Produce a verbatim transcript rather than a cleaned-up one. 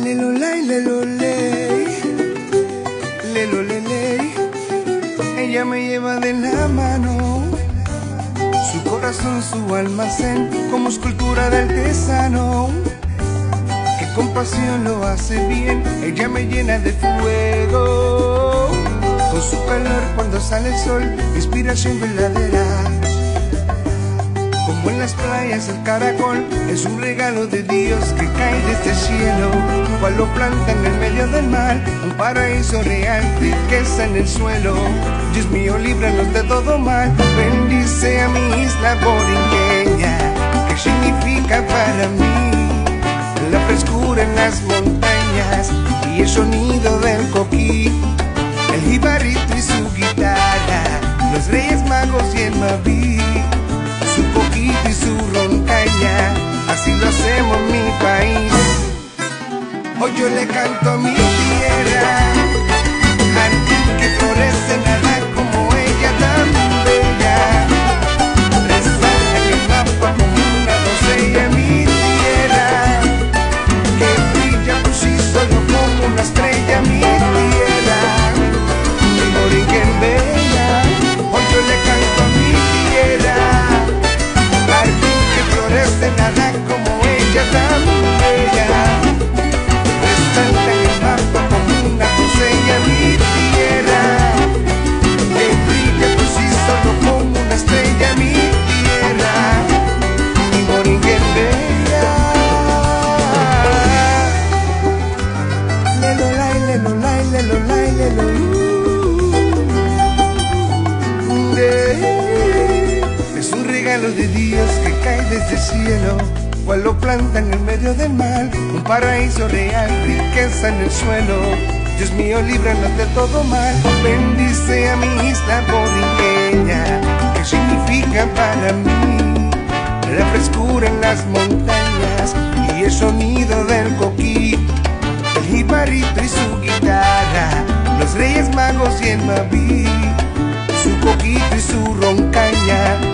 Lelo lay, lelo ley, lelo leley. Ella me lleva de la mano, su corazón, su almacén, como escultura de artesano, que con pasión lo hace bien. Ella me llena de fuego, con su calor cuando sale el sol, inspiración verdadera. Como en las playas el caracol, es un regalo de Dios que cae desde el cielo, cual lo planta en el medio del mar, un paraíso real, riqueza en el suelo. Dios mío, líbranos de todo mal, bendice a mi isla borinqueña, que significa para mí la frescura en las montañas y el sonido del coquí, el jibarito y su guitarra, los Reyes Magos y el Maví, su coquito y su roncaña, así lo hacemos en mi país. Hoy yo le canto a mi tierra, jardín que florece, nada como ella tan bella, resalta en el mapa como una doncella. Mi tierra que brilla por sí solo como una estrella. Mi tierra, mi Borinquen bella. Hoy yo le canto a mi tierra, jardín que florece, nada como ella tan bella, resalta en el mapa como una doncella. Mi tierra que brilla por sí solo como una estrella. Mi tierra, mi Borinquen bella. Lelo lay, lelo lay, lelo lay, lelo. Es un regalo de Dios que cae desde el cielo, cual lo planta en el medio del mar, un paraíso real, riqueza en el suelo. Dios mío, líbranos de todo mal, bendice a mi isla borinqueña, que significa para mí la frescura en las montañas y el sonido del coquí, el jibarito y su guitarra, los Reyes Magos y el Maví, su coquito y su roncaña,